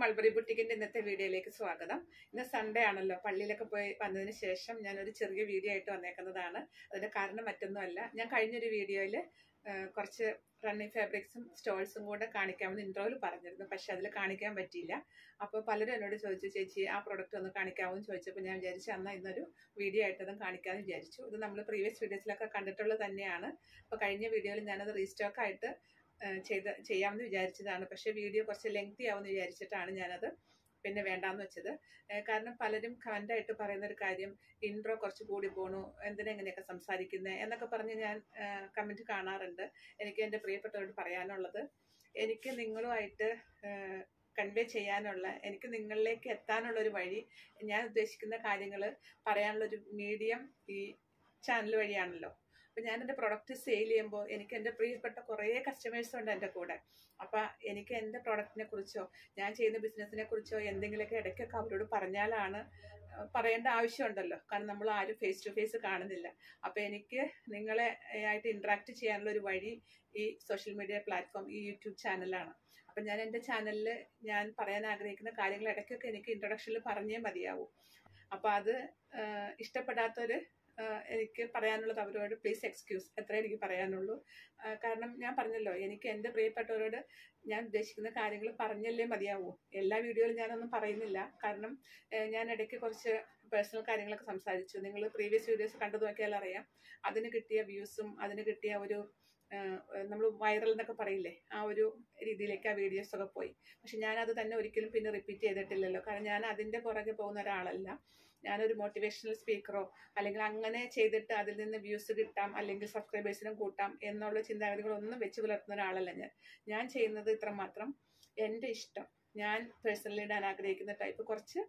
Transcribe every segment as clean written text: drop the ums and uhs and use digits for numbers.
Mulberry ബുട്ടിക്കിന്റെ ഇന്നത്തെ വീഡിയോയിലേക്ക് സ്വാഗതം. ഇന്ന് സൺഡേ ആണല്ലോ. പള്ളിയിലൊക്കെ പോയി വന്നതിന് ശേഷം ഞാനൊരു ചെറിയ വീഡിയോ ആയിട്ട് വന്നേക്കുന്നതാണ്. അതിന്റെ കാരണം മറ്റൊന്നുമല്ല, ഞാൻ കഴിഞ്ഞൊരു വീഡിയോയിൽ കുറച്ച് റണ്ണിങ് ഫാബ്രിക്സും സ്റ്റോൾസും കൂടെ കാണിക്കാമെന്ന് ഇൻട്രോയിൽ പറഞ്ഞിരുന്നു. പക്ഷെ അതിൽ കാണിക്കാൻ പറ്റിയില്ല. അപ്പോൾ പലരും എന്നോട് ചോദിച്ചു, ചേച്ചി ആ പ്രൊഡക്റ്റ് ഒന്ന് കാണിക്കാമെന്ന് ചോദിച്ചപ്പോൾ ഞാൻ വിചാരിച്ചു എന്നാൽ ഇന്നൊരു വീഡിയോ ആയിട്ടതും കാണിക്കാമെന്ന് വിചാരിച്ചു. ഇത് നമ്മൾ പ്രീവിയസ് വീഡിയോസിലൊക്കെ കണ്ടിട്ടുള്ളത് തന്നെയാണ്. അപ്പോൾ കഴിഞ്ഞ വീഡിയോയിൽ ഞാനത് റീസ്റ്റോക്ക് ആയിട്ട് ചെയ്യാമെന്ന് വിചാരിച്ചതാണ്. പക്ഷേ വീഡിയോ കുറച്ച് ലെങ്തി ആവുമെന്ന് വിചാരിച്ചിട്ടാണ് ഞാനത് പിന്നെ വേണ്ടാന്ന് വെച്ചത്. കാരണം പലരും കമൻ്റായിട്ട് പറയുന്ന ഒരു കാര്യം, ഇൻട്രോ കുറച്ച് കൂടി പോണു, എന്തിനെങ്ങനെയൊക്കെ സംസാരിക്കുന്നത് എന്നൊക്കെ പറഞ്ഞ് ഞാൻ കമൻറ്റ് കാണാറുണ്ട്. എനിക്ക് എൻ്റെ പ്രിയപ്പെട്ടവരോട് പറയാനുള്ളത്, എനിക്ക് നിങ്ങളുമായിട്ട് കൺവേ ചെയ്യാനുള്ള, എനിക്ക് നിങ്ങളിലേക്ക് എത്താനുള്ളൊരു വഴി, ഞാൻ ഉദ്ദേശിക്കുന്ന കാര്യങ്ങൾ പറയാനുള്ളൊരു മീഡിയം ഈ ചാനൽ വഴിയാണല്ലോ. അപ്പം ഞാൻ എൻ്റെ പ്രൊഡക്റ്റ് സെയിൽ ചെയ്യുമ്പോൾ എനിക്ക് എൻ്റെ പ്രിയപ്പെട്ട കുറേ കസ്റ്റമേഴ്സ് ഉണ്ട് എൻ്റെ കൂടെ. അപ്പം എനിക്ക് എൻ്റെ പ്രൊഡക്റ്റിനെ കുറിച്ചോ ഞാൻ ചെയ്യുന്ന ബിസിനസ്സിനെ കുറിച്ചോ എന്തെങ്കിലുമൊക്കെ ഇടയ്ക്കൊക്കെ അവരോട് പറഞ്ഞാലാണ്, പറയേണ്ട ആവശ്യമുണ്ടല്ലോ. കാരണം നമ്മൾ ആരും ഫേസ് ടു ഫേസ് കാണുന്നില്ല. അപ്പം എനിക്ക് നിങ്ങളെ ആയിട്ട് ഇൻട്രാക്ട് ചെയ്യാനുള്ള ഒരു വഴി ഈ സോഷ്യൽ മീഡിയ പ്ലാറ്റ്ഫോം, ഈ യൂട്യൂബ് ചാനലാണ്. അപ്പം ഞാൻ എൻ്റെ ചാനലിൽ ഞാൻ പറയാൻ ആഗ്രഹിക്കുന്ന കാര്യങ്ങൾ ഇടയ്ക്കൊക്കെ എനിക്ക് ഇൻട്രൊഡക്ഷനിൽ പറഞ്ഞേ മതിയാവൂ. അപ്പം അത് ഇഷ്ടപ്പെടാത്തൊരു എനിക്ക് പറയാനുള്ളത് അവരോട് പ്ലീസ് എക്സ്ക്യൂസ്, എത്ര എനിക്ക് പറയാനുള്ളൂ. കാരണം ഞാൻ പറഞ്ഞല്ലോ, എനിക്ക് എൻ്റെ പ്രിയപ്പെട്ടവരോട് ഞാൻ ഉദ്ദേശിക്കുന്ന കാര്യങ്ങൾ പറഞ്ഞല്ലേ മതിയാവൂ. എല്ലാ വീഡിയോയിലും ഞാനൊന്നും പറയുന്നില്ല. കാരണം ഞാൻ ഇടയ്ക്ക് കുറച്ച് പേഴ്സണൽ കാര്യങ്ങളൊക്കെ സംസാരിച്ചു. നിങ്ങൾ പ്രീവിയസ് വീഡിയോസ് കണ്ടു നോക്കിയാൽ അറിയാം. അതിന് കിട്ടിയ വ്യൂസും അതിന് കിട്ടിയ ഒരു നമ്മൾ വൈറൽ എന്നൊക്കെ പറയില്ലേ, ആ ഒരു രീതിയിലേക്ക് ആ വീഡിയോസൊക്കെ പോയി. പക്ഷെ ഞാനത് തന്നെ ഒരിക്കലും പിന്നെ റിപ്പീറ്റ് ചെയ്തിട്ടില്ലല്ലോ. കാരണം ഞാൻ അതിൻ്റെ പുറകെ പോകുന്ന ഒരാളല്ല. ഞാനൊരു മോട്ടിവേഷണൽ സ്പീക്കറോ അല്ലെങ്കിൽ അങ്ങനെ ചെയ്തിട്ട് അതിൽ നിന്ന് വ്യൂസ് കിട്ടാം അല്ലെങ്കിൽ സബ്സ്ക്രൈബേഴ്സിനും കൂട്ടാം എന്നുള്ള ചിന്താഗതികളൊന്നും വെച്ച് പുലർത്തുന്ന ഒരാളല്ല ഞാൻ ചെയ്യുന്നത് ഇത്രമാത്രം എൻ്റെ ഇഷ്ടം, ഞാൻ പേഴ്സണലി ഇടാൻ ആഗ്രഹിക്കുന്ന ടൈപ്പ് കുറച്ച്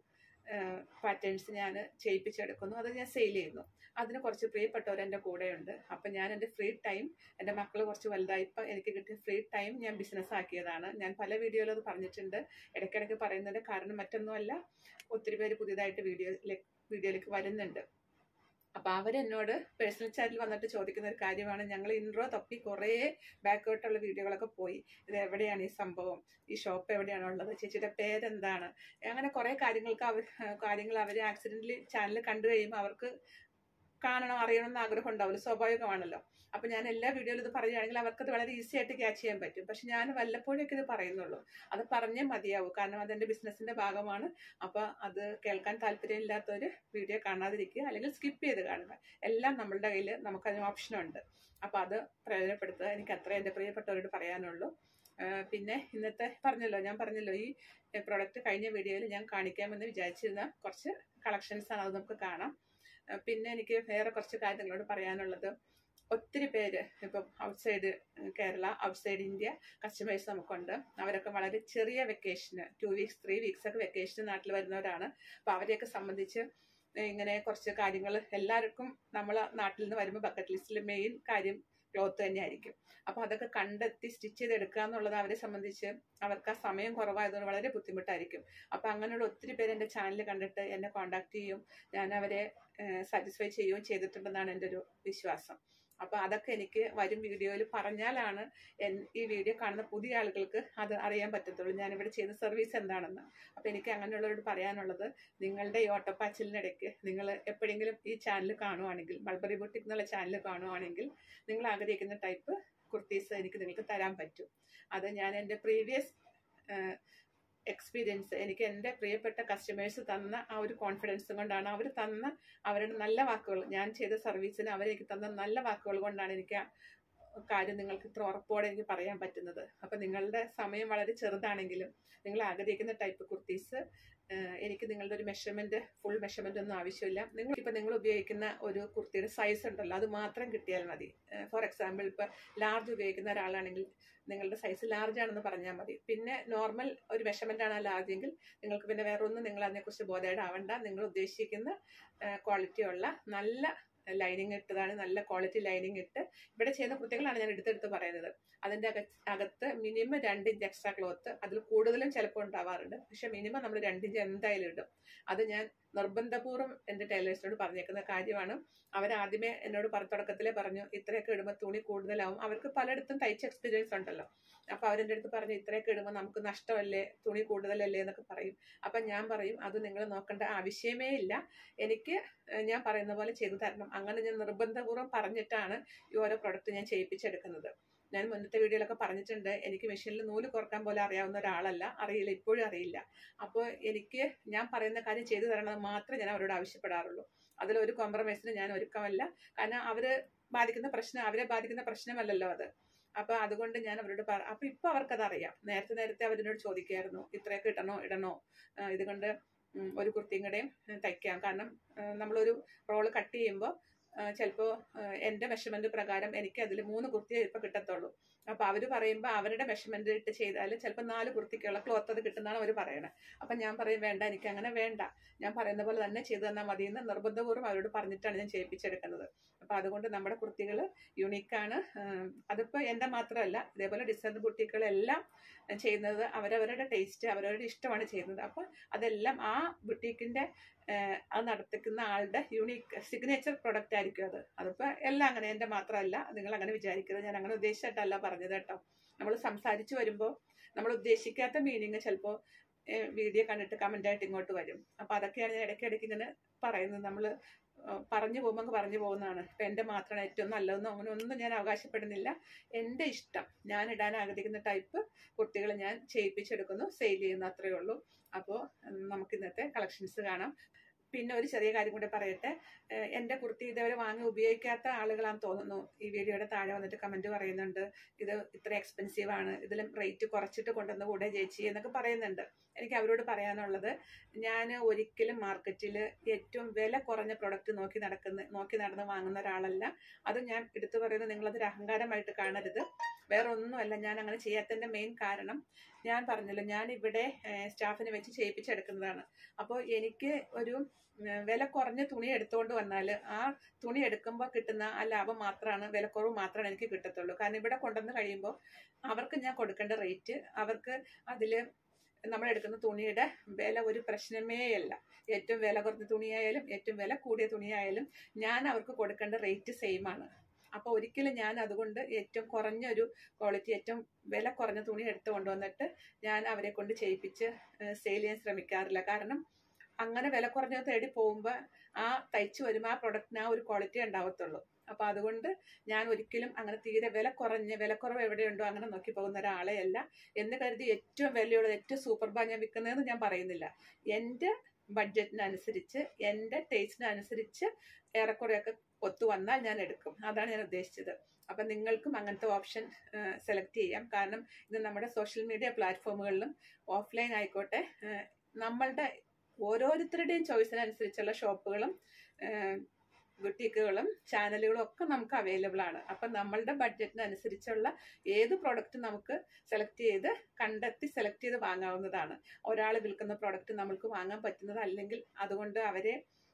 പാറ്റേൺസ് ഞാൻ ചെയ്യിപ്പിച്ചെടുക്കുന്നു. അത് ഞാൻ സെയിൽ ചെയ്യുന്നു. അതിന് കുറച്ച് പ്രിയപ്പെട്ടവർ എൻ്റെ കൂടെയുണ്ട്. അപ്പം ഞാൻ എൻ്റെ ഫ്രീ ടൈം, എൻ്റെ മക്കൾ കുറച്ച് വലുതായപ്പോൾ എനിക്ക് കിട്ടിയ ഫ്രീ ടൈം ഞാൻ ബിസിനസ് ആക്കിയതാണ്. ഞാൻ പല വീഡിയോയിലും അത് പറഞ്ഞിട്ടുണ്ട്. ഇടയ്ക്കിടയ്ക്ക് പറയുന്നതിൻ്റെ കാരണം മറ്റൊന്നുമല്ല, ഒത്തിരി പേര് പുതിയതായിട്ട് വീഡിയോയിലേക്ക് വരുന്നുണ്ട്. അപ്പം അവരെന്നോട് പേഴ്സണൽ ചാറ്റിൽ വന്നിട്ട് ചോദിക്കുന്ന ഒരു കാര്യമാണ്, ഞങ്ങൾ ഇൻട്രോ തപ്പി കുറേ ബാക്കോട്ടുള്ള വീഡിയോകളൊക്കെ പോയി, ഇത് എവിടെയാണ് ഈ സംഭവം, ഈ ഷോപ്പ് എവിടെയാണുള്ളത്, ചേച്ചിയുടെ പേരെന്താണ്, അങ്ങനെ കുറേ കാര്യങ്ങൾ അവർ ആക്സിഡൻ്റലി ചാനൽ കണ്ടു കഴിയുമ്പോൾ അവർക്ക് കാണണം, അറിയണമെന്ന് ആഗ്രഹം ഉണ്ടാവില്ല, സ്വാഭാവികമാണല്ലോ. അപ്പം ഞാൻ എല്ലാ വീഡിയോയിലും ഇത് പറയുകയാണെങ്കിൽ അവർക്കത് വളരെ ഈസി ആയിട്ട് ക്യാച്ച് ചെയ്യാൻ പറ്റും. പക്ഷെ ഞാൻ വല്ലപ്പോഴൊക്കെ ഇത് പറയുന്നുള്ളൂ. അത് പറഞ്ഞേ മതിയാവും. കാരണം അതെൻ്റെ ബിസിനസ്സിൻ്റെ ഭാഗമാണ്. അപ്പോൾ അത് കേൾക്കാൻ താല്പര്യമില്ലാത്തവർ വീഡിയോ കാണാതിരിക്കുക, അല്ലെങ്കിൽ സ്കിപ്പ് ചെയ്ത് കാണുക. എല്ലാം നമ്മളുടെ കയ്യിൽ, നമുക്കതിന് ഓപ്ഷനുണ്ട്. അപ്പോൾ അത് പ്രയോജനപ്പെടുത്തുക. എനിക്ക് അത്രേ എൻ്റെ പ്രിയപ്പെട്ടവരോട് പറയാനുള്ളൂ. പിന്നെ ഇന്നത്തെ ഞാൻ പറഞ്ഞല്ലോ ഈ പ്രൊഡക്റ്റ് കഴിഞ്ഞ വീഡിയോയിൽ ഞാൻ കാണിക്കാമെന്ന് വിചാരിച്ചിരുന്ന കുറച്ച് കളക്ഷൻസാണ്. അത് നമുക്ക് കാണാം. പിന്നെ എനിക്ക് വേറെ കുറച്ച് കാര്യങ്ങളോട് പറയാനുള്ളത്, ഒത്തിരി പേര് ഇപ്പം outside Kerala, outside India customers നമുക്കുണ്ട്. അവരൊക്കെ വളരെ ചെറിയ വെക്കേഷന്, 2 വീക്സ് 3 വീക്സ് ഒക്കെ വെക്കേഷന് നാട്ടിൽ വരുന്നവരാണ്. അപ്പോൾ അവരെയൊക്കെ സംബന്ധിച്ച് ഇങ്ങനെ കുറച്ച് കാര്യങ്ങൾ, എല്ലാവർക്കും നമ്മൾ നാട്ടിൽ നിന്ന് വരുമ്പോൾ ബക്കറ്റ് ലിസ്റ്റിൽ മെയിൻ കാര്യം ക്ലോത്ത് തന്നെയായിരിക്കും. അപ്പോൾ അതൊക്കെ കണ്ടെത്തി സ്റ്റിച്ച് ചെയ്തെടുക്കുക എന്നുള്ളത് അവരെ സംബന്ധിച്ച്, അവർക്ക് ആ സമയം കുറവായതുകൊണ്ട് വളരെ ബുദ്ധിമുട്ടായിരിക്കും. അപ്പോൾ അങ്ങനെയുള്ള ഒത്തിരി പേര് എൻ്റെ ചാനൽ കണ്ടിട്ട് എന്നെ കോൺടാക്ട് ചെയ്യും, ഞാൻ അവരെ സാറ്റിസ്ഫൈ ചെയ്യുകയും ചെയ്തിട്ടുണ്ടെന്നാണ് എൻ്റെ ഒരു വിശ്വാസം. അപ്പോൾ അതൊക്കെ എനിക്ക് വരും വീഡിയോയിൽ പറഞ്ഞാലാണ് ഈ വീഡിയോ കാണുന്ന പുതിയ ആളുകൾക്ക് അത് അറിയാൻ പറ്റത്തുള്ളൂ, ഞാനിവിടെ ചെയ്യുന്ന സർവീസ് എന്താണെന്ന്. അപ്പോൾ എനിക്ക് അങ്ങനെയുള്ളവരോട് പറയാനുള്ളത്, നിങ്ങളുടെ ഈ ഓട്ടപ്പാച്ചിലിനിടയ്ക്ക് നിങ്ങൾ എപ്പോഴെങ്കിലും ഈ ചാനൽ കാണുവാണെങ്കിൽ, മൾബറി ബുട്ടിക് എന്നുള്ള ചാനൽ കാണുവാണെങ്കിൽ, നിങ്ങൾ ആഗ്രഹിക്കുന്ന ടൈപ്പ് കുർത്തീസ് എനിക്ക് നിങ്ങൾക്ക് തരാൻ പറ്റും. അത് ഞാൻ എൻ്റെ പ്രീവിയസ് എക്സ്പീരിയൻസ്, എനിക്ക് എൻ്റെ പ്രിയപ്പെട്ട കസ്റ്റമേഴ്സ് തന്ന ആ ഒരു കോൺഫിഡൻസ് കൊണ്ടാണ്, അവർ തന്ന അവരുടെ നല്ല വാക്കുകൾ, ഞാൻ ചെയ്ത സർവീസിന് അവരെനിക്ക് തന്ന നല്ല വാക്കുകൾ കൊണ്ടാണ് എനിക്ക് ആ കാര്യം നിങ്ങൾക്ക് ഇത്ര ഉറപ്പോടെ എനിക്ക് പറയാൻ പറ്റുന്നത്. അപ്പം നിങ്ങളുടെ സമയം വളരെ ചെറുതാണെങ്കിലും നിങ്ങൾ ആഗ്രഹിക്കുന്ന ടൈപ്പ് കുർത്തീസ് എനിക്ക് നിങ്ങളുടെ ഒരു ഫുൾ മെഷർമെൻ്റ് ഒന്നും ആവശ്യമില്ല. നിങ്ങൾ ഉപയോഗിക്കുന്ന ഒരു കുർത്തിയുടെ സൈസ് ഉണ്ടല്ലോ, അത് മാത്രം കിട്ടിയാൽ മതി. ഫോർ എക്സാമ്പിൾ, ഇപ്പോൾ ലാർജ് ഉപയോഗിക്കുന്ന ഒരാളാണെങ്കിൽ നിങ്ങളുടെ സൈസ് ലാർജ് ആണെന്ന് പറഞ്ഞാൽ മതി. പിന്നെ നോർമൽ ഒരു മെഷർമെൻ്റ് ആണ് ലാർജെങ്കിൽ നിങ്ങൾക്ക് പിന്നെ വേറെ ഒന്നും നിങ്ങൾ അതിനെക്കുറിച്ച് ബോധേഡാവണ്ട. നിങ്ങൾ ഉദ്ദേശിക്കുന്ന ക്വാളിറ്റിയുള്ള നല്ല ലൈനിങ് ഇട്ടതാണ്, നല്ല ക്വാളിറ്റി ലൈനിങ് ഇട്ട് ഇവിടെ ചെയ്യുന്ന കുർത്തികളാണ് ഞാൻ എടുത്തെടുത്ത് പറയുന്നത്. അതിൻ്റെ അകത്ത് മിനിമം 2 ഇഞ്ച് എക്സ്ട്രാ ക്ലോത്ത്, അതിൽ കൂടുതലും ചിലപ്പോൾ ഉണ്ടാവാറുണ്ട്. പക്ഷെ മിനിമം നമ്മൾ 2 ഇഞ്ച് എന്തായാലും ഇടും. അത് ഞാൻ നിർബന്ധപൂർവ്വം എൻ്റെ ടൈലേഴ്സിനോട് പറഞ്ഞേക്കുന്ന കാര്യമാണ്. അവരാദ്യമേ എന്നോട് തുടക്കത്തിലേ പറഞ്ഞു ഇത്രയൊക്കെ ഇടുമ്പോൾ തുണി കൂടുതലാവും. അവർക്ക് പലയിടത്തും തയ്ച്ച എക്സ്പീരിയൻസ് ഉണ്ടല്ലോ. അപ്പോൾ അവരെൻ്റെ അടുത്ത് പറഞ്ഞു ഇത്രയൊക്കെ ഇടുമ്പോൾ നമുക്ക് നഷ്ടമല്ലേ, തുണി കൂടുതലല്ലേ എന്നൊക്കെ പറയും. അപ്പം ഞാൻ പറയും അത് നിങ്ങൾ നോക്കേണ്ട ആവശ്യമേ ഇല്ല, എനിക്ക് ഞാൻ പറയുന്ന പോലെ ചെയ്തു തരണം. അങ്ങനെ ഞാൻ നിർബന്ധപൂർവ്വം പറഞ്ഞിട്ടാണ് ഈ ഓരോ പ്രൊഡക്റ്റ് ഞാൻ ചെയ്യിപ്പിച്ചെടുക്കുന്നത്. ഞാൻ മുന്നത്തെ വീഡിയോയിലൊക്കെ പറഞ്ഞിട്ടുണ്ട്, എനിക്ക് മെഷീനിൽ നൂല് കോർക്കാൻ പോലെ അറിയാവുന്ന ഒരാളല്ല, അറിയില്ല, ഇപ്പോഴും അറിയില്ല. അപ്പോൾ എനിക്ക് ഞാൻ പറയുന്ന കാര്യം ചെയ്തു തരണമെന്ന് മാത്രമേ ഞാൻ അവരോട് ആവശ്യപ്പെടാറുള്ളൂ. അതിലൊരു കോംപ്രമൈസിന് ഞാൻ ഒരുക്കമല്ല. കാരണം അവരെ ബാധിക്കുന്ന പ്രശ്നമല്ലല്ലോ അത്. അപ്പൊ അതുകൊണ്ട് ഞാൻ അവരോട് അപ്പൊ ഇപ്പൊ അവർക്കത് അറിയാം. നേരത്തെ അവരോട് ചോദിക്കായിരുന്നു ഇത്രയൊക്കെ ഇടണോ, ഇതുകൊണ്ട് ഒരു കുർത്തിയും കൂടെയും തയ്ക്കാം. കാരണം നമ്മളൊരു റോള് കട്ട് ചെയ്യുമ്പോൾ ചിലപ്പോൾ എൻ്റെ മെഷർമെന്റ് പ്രകാരം എനിക്ക് അതിൽ 3 കുർത്തിയേ ഇപ്പൊ കിട്ടത്തുള്ളൂ. അപ്പൊ അവര് പറയുമ്പോൾ അവരുടെ മെഷർമെന്റ് ഇട്ട് ചെയ്താൽ ചിലപ്പോൾ 4 കുർത്തിക്കുള്ള ക്ലോത്ത് അത് കിട്ടുന്നതാണ് അവർ പറയണത്. അപ്പൊ ഞാൻ പറയും വേണ്ട, എനിക്ക് അങ്ങനെ വേണ്ട, ഞാൻ പറയുന്ന പോലെ തന്നെ ചെയ്തു തന്നാൽ മതി എന്ന് നിർബന്ധപൂർവ്വം അവരോട് പറഞ്ഞിട്ടാണ് ഞാൻ ചെയ്യിപ്പിച്ചെടുക്കുന്നത്. അപ്പൊ അതുകൊണ്ട് നമ്മുടെ കുർത്തികൾ യുണീക്കാണ്. അതിപ്പോ എൻ്റെ മാത്രമല്ല, ഇതേപോലെ ഡിസൈനർ ബുട്ടീക്കുകളെല്ലാം ചെയ്യുന്നത് അവരവരുടെ ടേസ്റ്റ്, അവരവരുടെ ഇഷ്ടമാണ് ചെയ്യുന്നത്. അപ്പൊ അതെല്ലാം ആ ബുട്ടീക്കിന്റെ അത് നടത്തിക്കുന്ന ആളുടെ യുണീക്ക് സിഗ്നേച്ചർ പ്രൊഡക്റ്റ് ആയിരിക്കും അത്. അതിപ്പോൾ എല്ലാം അങ്ങനെ, എൻ്റെ മാത്രമല്ല, നിങ്ങൾ അങ്ങനെ വിചാരിക്കരുത്. ഞാൻ അങ്ങനെ ഉദ്ദേശിച്ചിട്ടല്ല പറഞ്ഞത് കേട്ടോ. നമ്മൾ സംസാരിച്ച് വരുമ്പോൾ നമ്മൾ ഉദ്ദേശിക്കാത്ത മീനിങ് ചിലപ്പോൾ വീഡിയോ കണ്ടിട്ട് കമൻ്റായിട്ട് ഇങ്ങോട്ട് വരും. അപ്പോൾ അതൊക്കെയാണ് ഞാൻ ഇടയ്ക്കിടയ്ക്ക് ഇങ്ങനെ പറയുന്നത്. നമ്മൾ പറഞ്ഞു പോകുന്നതാണ്. ഇപ്പം എൻ്റെ മാത്രമാണ് ഏറ്റവും നല്ലതെന്നോ അങ്ങനെ ഒന്നും ഞാൻ അവകാശപ്പെടുന്നില്ല. എൻ്റെ ഇഷ്ടം, ഞാൻ ഇടാൻ ആഗ്രഹിക്കുന്ന ടൈപ്പ് കുർത്തികൾ ഞാൻ ചെയ്യിപ്പിച്ചെടുക്കുന്നു, സെയിൽ ചെയ്യുന്നു, അത്രയേ ഉള്ളൂ. അപ്പോൾ നമുക്ക് ഇന്നത്തെ കളക്ഷൻസ് കാണാം. പിന്നെ ഒരു ചെറിയ കാര്യം കൂടെ പറയട്ടെ, എൻ്റെ കുർത്തി ഇതേവരെ വാങ്ങി ഉപയോഗിക്കാത്ത ആളുകളാണെന്ന് തോന്നുന്നു ഈ വീഡിയോയുടെ താഴെ വന്നിട്ട് കമൻറ്റ് പറയുന്നുണ്ട് ഇത് ഇത്ര എക്സ്പെൻസീവ് ആണ്, ഇതിലും റേറ്റ് കുറച്ചിട്ട് കൊണ്ടുവന്ന് കൂടെ ചേച്ചി എന്നൊക്കെ പറയുന്നുണ്ട്. എനിക്ക് അവരോട് പറയാനുള്ളത്, ഞാൻ ഒരിക്കലും മാർക്കറ്റിൽ ഏറ്റവും വില കുറഞ്ഞ പ്രൊഡക്റ്റ് നോക്കി നടന്ന് വാങ്ങുന്ന ഒരാളല്ല. അത് ഞാൻ എടുത്തു പറയുന്നത് നിങ്ങളതൊരു അഹങ്കാരമായിട്ട് കാണരുത്. വേറെ ഒന്നുമല്ല, ഞാൻ അങ്ങനെ ചെയ്യാത്തതിൻ്റെ മെയിൻ കാരണം ഞാൻ പറഞ്ഞല്ലോ, ഞാൻ ഇവിടെ സ്റ്റാഫിനെ വെച്ച് ചെയ്യിപ്പിച്ചെടുക്കുന്നതാണ്. അപ്പോൾ എനിക്ക് ഒരു വില കുറഞ്ഞ തുണി എടുത്തുകൊണ്ട് വന്നാൽ ആ തുണി എടുക്കുമ്പോൾ കിട്ടുന്ന ആ ലാഭം മാത്രമാണ്, വിലക്കുറവ് മാത്രമാണ് എനിക്ക് കിട്ടത്തുള്ളൂ. കാരണം ഇവിടെ കൊണ്ടുവന്ന് കഴിയുമ്പോൾ അവർക്ക് ഞാൻ കൊടുക്കേണ്ട റേറ്റ്, അവർക്ക് അതിൽ നമ്മൾ എടുക്കുന്ന തുണിയുടെ വില ഒരു പ്രശ്നമേ അല്ല. ഏറ്റവും വില കുറഞ്ഞ തുണിയായാലും ഏറ്റവും വില കൂടിയ തുണിയായാലും ഞാൻ അവർക്ക് കൊടുക്കേണ്ട റേറ്റ് സെയിം ആണ്. അപ്പോൾ ഒരിക്കലും ഞാൻ അതുകൊണ്ട് ഏറ്റവും കുറഞ്ഞൊരു ക്വാളിറ്റി, ഏറ്റവും വില കുറഞ്ഞ തുണി എടുത്ത് കൊണ്ടുവന്നിട്ട് ഞാൻ അവരെ കൊണ്ട് ചെയ്യിപ്പിച്ച് സെയിൽ ചെയ്യാൻ ശ്രമിക്കാറില്ല. കാരണം അങ്ങനെ വില കുറഞ്ഞത് തേടി പോകുമ്പോൾ ആ തയ്ച്ചു വരുമ്പോൾ ആ പ്രൊഡക്റ്റിന് ആ ഒരു ക്വാളിറ്റി ഉണ്ടാവത്തുള്ളൂ. അപ്പോൾ അതുകൊണ്ട് ഞാൻ ഒരിക്കലും അങ്ങനെ തീരെ വിലക്കുറവ് എവിടെയുണ്ടോ അങ്ങനെ നോക്കി പോകുന്ന ഒരാളെ അല്ല. എന്ന് കരുതി ഏറ്റവും വിലയുള്ളത് ഏറ്റവും സൂപ്പർ ബാ ഞാൻ വിൽക്കുന്നതെന്ന് ഞാൻ പറയുന്നില്ല. എൻ്റെ ബഡ്ജറ്റിനനുസരിച്ച്, എൻ്റെ ടേസ്റ്റിനനുസരിച്ച് ഏറെക്കുറെയൊക്കെ ഒത്തു വന്നാൽ ഞാൻ എടുക്കും. അതാണ് ഞാൻ ഉദ്ദേശിച്ചത്. അപ്പം നിങ്ങൾക്കും അങ്ങനത്തെ ഓപ്ഷൻ സെലക്ട് ചെയ്യാം. കാരണം ഇത് നമ്മുടെ സോഷ്യൽ മീഡിയ പ്ലാറ്റ്ഫോമുകളിലും ഓഫ്ലൈൻ ആയിക്കോട്ടെ, നമ്മളുടെ ഓരോരുത്തരുടെയും ചോയ്സിനനുസരിച്ചുള്ള ഷോപ്പുകളും ബുട്ടീക്കുകളും ചാനലുകളും ഒക്കെ നമുക്ക് അവൈലബിൾ ആണ്. അപ്പം നമ്മളുടെ ബഡ്ജറ്റിനനുസരിച്ചുള്ള ഏത് പ്രോഡക്റ്റ് നമുക്ക് കണ്ടെത്തി സെലക്ട് ചെയ്ത് വാങ്ങാവുന്നതാണ്. ഒരാൾ വിൽക്കുന്ന പ്രോഡക്റ്റ് നമുക്ക് വാങ്ങാൻ പറ്റുന്നത് അല്ലെങ്കിൽ അതുകൊണ്ട് അവരെ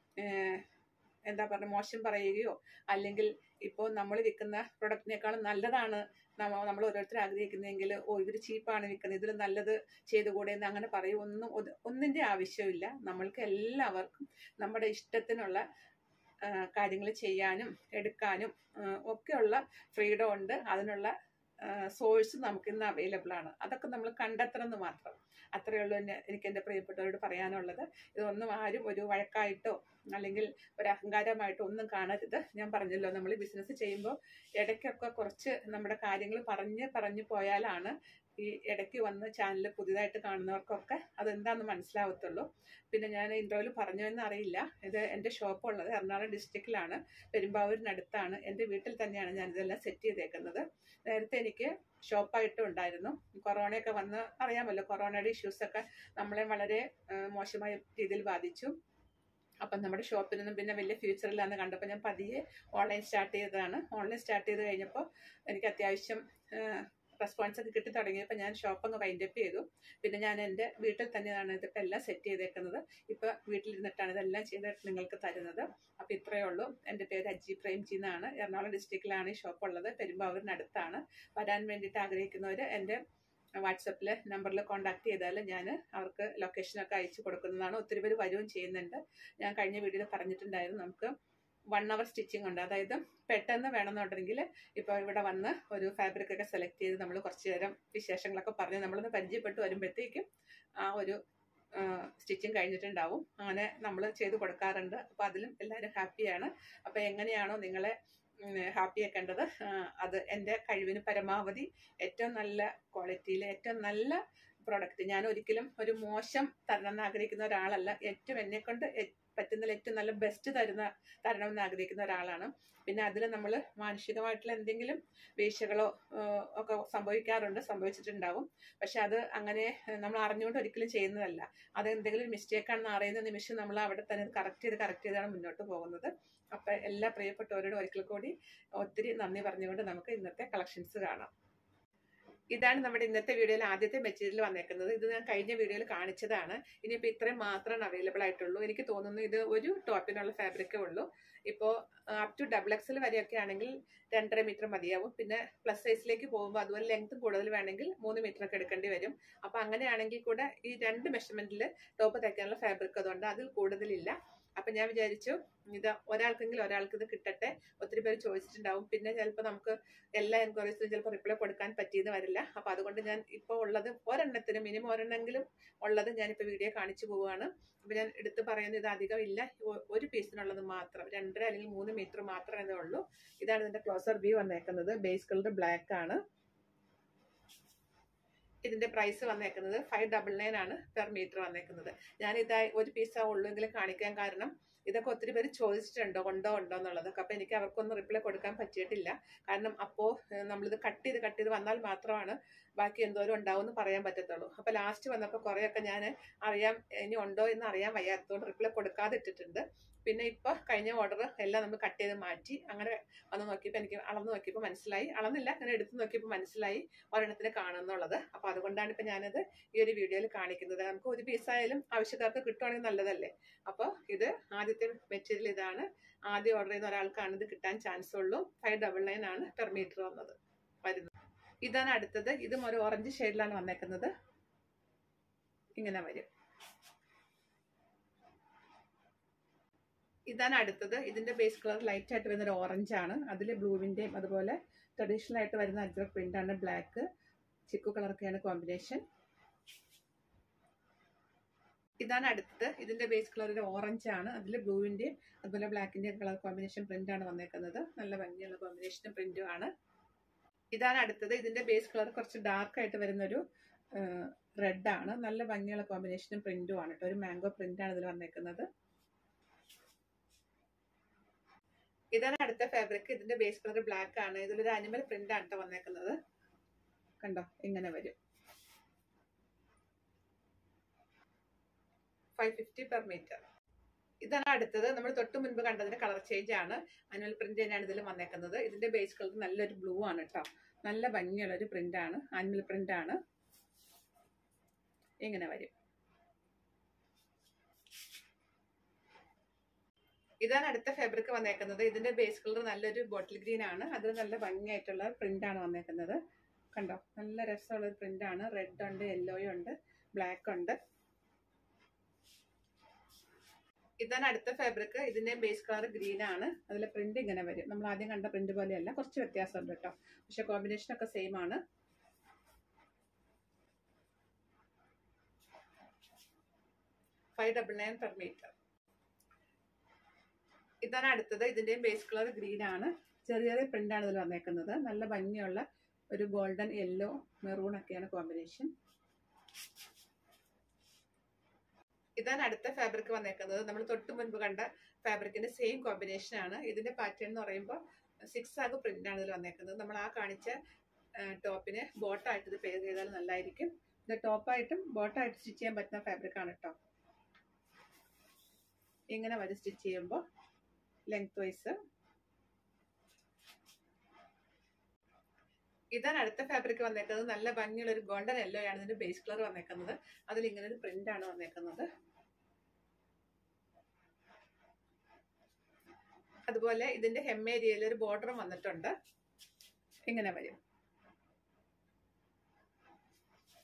മോശം പറയുകയോ അല്ലെങ്കിൽ ഇപ്പോൾ നമ്മൾ വിൽക്കുന്ന പ്രൊഡക്റ്റിനേക്കാളും നല്ലതാണ് നമ്മൾ ഓരോരുത്തർ ആഗ്രഹിക്കുന്നതെങ്കിൽ ഇവർ ചീപ്പാണ് വിൽക്കുന്നത്, ഇതിൽ നല്ലത് ചെയ്തുകൂടെ എന്ന് അങ്ങനെ പറയും. ഒന്നിൻ്റെ ആവശ്യമില്ല. നമ്മൾക്ക് എല്ലാവർക്കും നമ്മുടെ ഇഷ്ടത്തിനുള്ള കാര്യങ്ങൾ ചെയ്യാനും എടുക്കാനും ഒക്കെയുള്ള ഫ്രീഡം ഉണ്ട്. അതിനുള്ള സോഴ്സ് നമുക്കിന്ന് അവൈലബിൾ ആണ്. അതൊക്കെ നമ്മൾ കണ്ടെത്തണം എന്ന് മാത്രം. അത്രയേ ഉള്ളൂ എനിക്ക് എൻ്റെ പ്രിയപ്പെട്ടവരോട് പറയാനുള്ളത്. ഇതൊന്നും ആരും ഒരു വഴക്കായിട്ടോ അല്ലെങ്കിൽ ഒരു അഹങ്കാരമായിട്ടോ ഒന്നും കാണരുത്. ഞാൻ പറഞ്ഞല്ലോ, നമ്മൾ ബിസിനസ് ചെയ്യുമ്പോൾ ഇടയ്ക്കൊക്കെ കുറച്ച് നമ്മുടെ കാര്യങ്ങൾ പറഞ്ഞു പോയാലാണ് ഈ ഇടയ്ക്ക് വന്ന് ചാനൽ പുതിയതായിട്ട് കാണുന്നവർക്കൊക്കെ അതെന്താണെന്ന് മനസ്സിലാവത്തുള്ളൂ. പിന്നെ ഞാൻ ഇൻട്രോയിൽ പറഞ്ഞു എന്നറിയില്ല, ഇത് എൻ്റെ ഷോപ്പ് ഉള്ളത് എറണാകുളം ഡിസ്ട്രിക്റ്റിലാണ്, പെരുമ്പാവൂരിനടുത്താണ്. എൻ്റെ വീട്ടിൽ തന്നെയാണ് ഞാനിതെല്ലാം സെറ്റ് ചെയ്തേക്കുന്നത്. നേരത്തെ എനിക്ക് ഷോപ്പായിട്ടും ഉണ്ടായിരുന്നു. കൊറോണയൊക്കെ വന്ന് അറിയാമല്ലോ, കൊറോണയുടെ ഇഷ്യൂസൊക്കെ നമ്മളെ വളരെ മോശമായ രീതിയിൽ ബാധിച്ചു. അപ്പം നമ്മുടെ ഷോപ്പിനൊന്നും പിന്നെ വലിയ ഫ്യൂച്ചറില്ലാന്ന് കണ്ടപ്പോൾ ഞാൻ പതിയെ ഓൺലൈൻ സ്റ്റാർട്ട് ചെയ്തതാണ്. ഓൺലൈൻ സ്റ്റാർട്ട് ചെയ്ത് കഴിഞ്ഞപ്പോൾ എനിക്ക് അത്യാവശ്യം റെസ്പോൺസ് ഒക്കെ കിട്ടി തുടങ്ങിയപ്പോൾ ഞാൻ ഷോപ്പങ്ങ് വൈൻഡപ്പ് ചെയ്തു. പിന്നെ ഞാൻ എൻ്റെ വീട്ടിൽ തന്നെയാണ് ഇതിപ്പോൾ എല്ലാം സെറ്റ് ചെയ്തേക്കുന്നത്. ഇപ്പോൾ വീട്ടിലിരുന്നിട്ടാണ് ഇതെല്ലാം ചെയ്തിട്ട് നിങ്ങൾക്ക് തരുന്നത്. അപ്പോൾ ഇത്രയേ ഉള്ളൂ. എൻ്റെ പേര് അജി പ്രേംജി എന്നാണ്. എറണാകുളം ഡിസ്ട്രിക്റ്റിലാണ് ഈ ഷോപ്പ് ഉള്ളത്, പെരുമ്പാവൂരിനടുത്താണ്. വരാൻ വേണ്ടിയിട്ട് ആഗ്രഹിക്കുന്നവർ എൻ്റെ വാട്സപ്പിലെ നമ്പറിൽ കോൺടാക്ട് ചെയ്താൽ ഞാൻ അവർക്ക് ലൊക്കേഷനൊക്കെ അയച്ചു കൊടുക്കുന്നതാണ്. ഒത്തിരി പേര് വരികയും ചെയ്യുന്നുണ്ട്. ഞാൻ കഴിഞ്ഞ വീഡിയോയിൽ പറഞ്ഞിട്ടുണ്ടായിരുന്നു നമുക്ക് 1 hour സ്റ്റിച്ചിങ് ഉണ്ട്. അതായത് പെട്ടെന്ന് വേണമെന്നുണ്ടെങ്കിൽ ഇപ്പോൾ ഇവിടെ വന്ന് ഒരു ഫാബ്രിക് ഒക്കെ സെലക്ട് ചെയ്ത് നമ്മൾ കുറച്ച് നേരം വിശേഷങ്ങളൊക്കെ പറഞ്ഞ് നമ്മളൊന്ന് പരിചയപ്പെട്ട് വരുമ്പോഴത്തേക്കും ആ ഒരു സ്റ്റിച്ചിങ് കഴിഞ്ഞിട്ടുണ്ടാവും. അങ്ങനെ നമ്മൾ ചെയ്ത് കൊടുക്കാറുണ്ട്. അപ്പോൾ അതിലും എല്ലാവരും ഹാപ്പിയാണ്. അപ്പോൾ എങ്ങനെയാണോ നിങ്ങളെ ഹാപ്പി ആക്കേണ്ടത് അത് എൻ്റെ കഴിവിന് പരമാവധി ഏറ്റവും നല്ല ക്വാളിറ്റിയിൽ ഏറ്റവും നല്ല പ്രോഡക്റ്റ്, ഞാൻ ഒരിക്കലും ഒരു മോശം തരണമെന്ന് ആഗ്രഹിക്കുന്ന ഒരാളല്ല. ഏറ്റവും എന്നെക്കൊണ്ട് പറ്റുന്നതിൽ ഏറ്റവും നല്ല ബെസ്റ്റ് തരണമെന്ന് ആഗ്രഹിക്കുന്ന ഒരാളാണ്. പിന്നെ അതിൽ നമ്മൾ മാനുഷികമായിട്ടുള്ള എന്തെങ്കിലും വീഴ്ചകളോ ഒക്കെ സംഭവിച്ചിട്ടുണ്ടാവും. പക്ഷെ അത് അങ്ങനെ നമ്മൾ അറിഞ്ഞുകൊണ്ട് ഒരിക്കലും ചെയ്യുന്നതല്ല. അത് എന്തെങ്കിലും മിസ്റ്റേക്കാണെന്ന് അറിയുന്ന നിമിഷം നമ്മൾ അവിടെ തന്നെ കറക്റ്റ് ചെയ്താണ് മുന്നോട്ട് പോകുന്നത്. അപ്പം എല്ലാ പ്രിയപ്പെട്ടവരോടും ഒരിക്കൽ കൂടി ഒത്തിരി നന്ദി പറഞ്ഞുകൊണ്ട് നമുക്ക് ഇന്നത്തെ കളക്ഷൻസ് കാണാം. ഇതാണ് നമ്മുടെ ഇന്നത്തെ വീഡിയോയിൽ ആദ്യത്തെ മെറ്റീരിയൽ വന്നേക്കുന്നത്. ഇത് ഞാൻ കഴിഞ്ഞ വീഡിയോയിൽ കാണിച്ചതാണ്. ഇനിയിപ്പോൾ ഇത്രയും മാത്രമാണ് അവൈലബിൾ ആയിട്ടുള്ളൂ. എനിക്ക് തോന്നുന്നു ഇത് ഒരു ടോപ്പിനുള്ള ഫാബ്രിക്കേ ഉള്ളൂ. ഇപ്പോൾ അപ് ടു XXL വരെയൊക്കെ ആണെങ്കിൽ 2.5 മീറ്റർ മതിയാവും. പിന്നെ പ്ലസ് സൈസിലേക്ക് പോകുമ്പോൾ അതുപോലെ ലെങ്ത് കൂടുതൽ വേണമെങ്കിൽ 3 മീറ്റർ ഒക്കെ എടുക്കേണ്ടി വരും. അപ്പോൾ അങ്ങനെയാണെങ്കിൽ കൂടെ ഈ 2 മെഷർമെന്റിൽ ടോപ്പ് തയ്ക്കാനുള്ള ഫാബ്രിക് അതുകൊണ്ട് അതിൽ കൂടുതലില്ല. അപ്പം ഞാൻ വിചാരിച്ചു ഇത് ഒരാൾക്ക് ഇത് കിട്ടട്ടെ. ഒത്തിരി പേര് ചോദിച്ചിട്ടുണ്ടാവും. പിന്നെ ചിലപ്പോൾ നമുക്ക് എല്ലാ എൻക്വയറീസിനും ചിലപ്പോൾ റിപ്ലൈ കൊടുക്കാൻ പറ്റിയെന്ന് വരില്ല. അപ്പോൾ അതുകൊണ്ട് ഞാൻ ഇപ്പോൾ ഉള്ളത് ഒരെണ്ണത്തിന് മിനിമം ഒരെണ്ണെങ്കിലും ഉള്ളത് ഞാനിപ്പോൾ വീഡിയോ കാണിച്ചു പോവുകയാണ്. അപ്പോൾ ഞാൻ എടുത്ത് പറയുന്നത് ഇത് അധികം ഇല്ല, ഒരു പീസിനുള്ളത് മാത്രം 2.5 അല്ലെങ്കിൽ 3 മീറ്റർ മാത്രമേ ഉള്ളൂ. ഇതാണ് ഇതിന്റെ ക്ലോസർ വ്യൂ വന്നേക്കുന്നത്. ബേസ് കളർ ബ്ലാക്ക് ആണ്. ഇതിന്റെ പ്രൈസ് വന്നേക്കുന്നത് 599 ആണ് പെർ മീറ്റർ വന്നേക്കുന്നത്. ഞാൻ ഇതായി ഒരു പീസാ ഉള്ളൂവെങ്കിലും കാണിക്കാൻ കാരണം ഇതൊക്കെ ഒത്തിരി പേര് ചോദിച്ചിട്ടുണ്ടോ ഉണ്ടോ എന്നുള്ളതൊക്കെ. അപ്പോൾ എനിക്ക് അവർക്കൊന്നും റിപ്ലൈ കൊടുക്കാൻ പറ്റിയിട്ടില്ല. കാരണം അപ്പോൾ നമ്മളിത് കട്ട് ചെയ്ത് വന്നാൽ മാത്രമാണ് ബാക്കി എന്തോരം ഉണ്ടാവും എന്ന് പറയാൻ പറ്റത്തുള്ളൂ. അപ്പോൾ ലാസ്റ്റ് വന്നപ്പോൾ കുറേയൊക്കെ ഞാൻ ഇനി ഉണ്ടോ എന്ന് അറിയാൻ വയ്യാത്തതുകൊണ്ട് റിപ്ലൈ കൊടുക്കാതെ ഇട്ടിട്ടുണ്ട്. പിന്നെ ഇപ്പോൾ കഴിഞ്ഞ ഓർഡർ എല്ലാം നമ്മൾ കട്ട് ചെയ്ത് മാറ്റി. അങ്ങനെ വന്ന് നോക്കിയപ്പോൾ എനിക്ക് അളന്ന് നോക്കിയപ്പോൾ മനസ്സിലായി, അളന്നില്ല അങ്ങനെ എടുത്ത് നോക്കിയപ്പോൾ മനസ്സിലായി ഒരെണ്ണത്തിന് കാണുന്നുള്ളത്. അപ്പോൾ അതുകൊണ്ടാണ് ഇപ്പോൾ ഞാനത് ഈ ഒരു വീഡിയോയിൽ കാണിക്കുന്നത്. നമുക്ക് ഒരു പീസായാലും ആവശ്യക്കാർക്ക് കിട്ടുവാണെങ്കിൽ നല്ലതല്ലേ. അപ്പോൾ ഇത് ആദ്യത്തെ മെറ്റീരിയൽ ഇതാണ്. ആദ്യം ഓർഡർ ചെയ്യുന്ന ഒരാൾക്കാണ് ഇത് കിട്ടാൻ ചാൻസ് ഉള്ളൂ. 599 ആണ് പെർ മീറ്റർ വരുന്നത്. ഇതാണ് അടുത്തത്. ഇതും ഒരു ഓറഞ്ച് ഷെയ്ഡിലാണ് വന്നേക്കുന്നത്. ഇങ്ങനെ വരും. ഇതാണ് അടുത്തത്. ഇതിന്റെ ബേസ് കളർ ലൈറ്റ് ആയിട്ട് വരുന്ന ഒരു ഓറഞ്ച് ആണ്. അതിൽ ബ്ലൂവിന്റെയും അതുപോലെ ട്രഡീഷണൽ ആയിട്ട് വരുന്ന അജ്രക് പ്രിന്റ് ആണ്. ബ്ലാക്ക് ചിക്കു കളറൊക്കെയാണ് കോമ്പിനേഷൻ. ഇതാണ് അടുത്തത്. ഇതിന്റെ ബേസ് കളർ ഒരു ഓറഞ്ച് ആണ്. അതിൽ ബ്ലൂവിന്റെയും അതുപോലെ ബ്ലാക്കിന്റെയും കളർ കോമ്പിനേഷൻ പ്രിന്റ് ആണ് വന്നേക്കുന്നത്. നല്ല ഭംഗിയുള്ള കോമ്പിനേഷനും പ്രിന്റും ആണ്. ഇതാണ് അടുത്തത്. ഇതിന്റെ ബേസ് കളർ കുറച്ച് ഡാർക്ക് ആയിട്ട് വരുന്നൊരു റെഡ് ആണ്. നല്ല ഭംഗിയുള്ള കോമ്പിനേഷനും പ്രിന്റും ആണ് കേട്ടോ. ഒരു മാംഗോ പ്രിന്റ് ആണ് ഇതിൽ വന്നേക്കുന്നത്. ഇതാണ് അടുത്ത ഫാബ്രിക്. ഇതിന്റെ ബേസ് കളർ ബ്ലാക്ക് ആണ്. ഇതിലൊരു അനിമൽ പ്രിന്റ് ആണ് കേട്ടോ വന്നേക്കുന്നത്. കണ്ടോ ഇങ്ങനെ വരും. 550 പെർ മീറ്റർ. ഇതാണ് അടുത്തത്. നമ്മൾ തൊട്ട് മുൻപ് കണ്ടതിന്റെ കളർ ചേഞ്ച് ആണ്. അനിമൽ പ്രിന്റ് തന്നെയാണ് ഇതിൽ വന്നേക്കുന്നത്. ഇതിന്റെ ബേസ് കളർ നല്ലൊരു ബ്ലൂ ആണ് കേട്ടോ. നല്ല ഭംഗിയുള്ള ഒരു പ്രിന്റ് ആണ്. അനിമൽ പ്രിന്റ് ആണ്. ഇങ്ങനെ വരും. ഇതാണ് അടുത്ത ഫാബ്രിക് വന്നേക്കുന്നത്. ഇതിന്റെ ബേസ് കളർ നല്ലൊരു ബോട്ടിൽ ഗ്രീൻ ആണ്. അത് നല്ല ഭംഗിയായിട്ടുള്ള പ്രിന്റ് ആണ് വന്നേക്കുന്നത്. കണ്ടോ നല്ല രസമുള്ള ഒരു പ്രിന്റ് ആണ്. റെഡ് ഉണ്ട്, യെല്ലോയും ഉണ്ട്, ബ്ലാക്ക് ഉണ്ട്. ഇതാണ് അടുത്ത ഫാബ്രിക്. ഇതിന്റെ ബേസ് കളർ ഗ്രീൻ ആണ്. അതിലെ പ്രിന്റ് ഇങ്ങനെ വരും. നമ്മൾ ആദ്യം കണ്ട പ്രിന്റ് പോലെയല്ല, കുറച്ച് വ്യത്യാസമുണ്ട് കേട്ടോ. പക്ഷെ കോമ്പിനേഷൻ ഒക്കെ സെയിം ആണ്. $599 പെർ മീറ്റർ. ഇതാണ് അടുത്തത്. ഇതിന്റെയും ബേസ് കളർ ഗ്രീൻ ആണ്. ചെറിയ ചെറിയ പ്രിന്റ് ആണ് ഇതിൽ വന്നേക്കുന്നത്. നല്ല ഭംഗിയുള്ള ഒരു ഗോൾഡൻ യെല്ലോ മെറൂൺ ഒക്കെയാണ് കോമ്പിനേഷൻ. ഇതാണ് അടുത്ത ഫാബ്രിക് വന്നേക്കുന്നത്. നമ്മൾ തൊട്ട് മുൻപ് കണ്ട ഫാബ്രിക്കിന്റെ സെയിം കോമ്പിനേഷൻ ആണ്. ഇതിന്റെ പാറ്റേൺ എന്ന് പറയുമ്പോൾ 6 ആഗ് പ്രിന്റ് ആണ് ഇതിൽ വന്നേക്കുന്നത്. നമ്മൾ ആ കാണിച്ച ടോപ്പിന് ബോട്ടായിട്ട് ഇത് പെയർ ചെയ്താൽ നല്ലതായിരിക്കും. ഇത് ടോപ്പായിട്ടും ബോട്ടായിട്ട് സ്റ്റിച്ച് ചെയ്യാൻ പറ്റുന്ന ഫാബ്രിക് ആണ് കേട്ടോ. ഇങ്ങനെ വരും സ്റ്റിച്ച് ചെയ്യുമ്പോൾ ലെങ്ത് വൈസ്. ഇതാണ് അടുത്ത ഫാബ്രിക് വന്നേക്കുന്നത്. നല്ല ഭംഗിയുള്ള ഒരു ഗോൾഡൻ യെല്ലോ ആണ് ഇതിന്റെ ബേസ് കളർ വന്നേക്കുന്നത്. അതിൽ ഇങ്ങനെ ഒരു പ്രിന്റ് ആണ് വന്നേക്കുന്നത്. അതുപോലെ ഇതിന്റെ ഹെം ഏരിയയിൽ ഒരു ബോർഡറും വന്നിട്ടുണ്ട്. ഇങ്ങനെ വരും.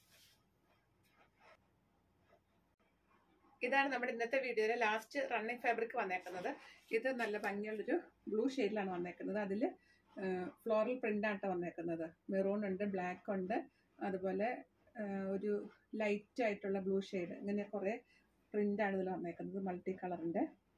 ഇതാണ് നമ്മുടെ ഇന്നത്തെ വീഡിയോയിലെ ലാസ്റ്റ് റണ്ണിങ് ഫാബ്രിക് വന്നേക്കുന്നത്. ഇത് നല്ല ഭംഗിയുള്ളൊരു ബ്ലൂ ഷെയ്ഡിലാണ് വന്നേക്കുന്നത്. അതിൽ ഫ്ലോറൽ പ്രിൻ്റാണ് വന്നേക്കുന്നത്. മെറൂൺ ഉണ്ട്, ബ്ലാക്ക് ഉണ്ട്, അതുപോലെ ഒരു ലൈറ്റ് ആയിട്ടുള്ള ബ്ലൂ ഷെയ്ഡ്, ഇങ്ങനെ കുറേ പ്രിൻ്റാണ് ഇതിൽ വന്നേക്കുന്നത്, മൾട്ടി കളറിൻ്റെ.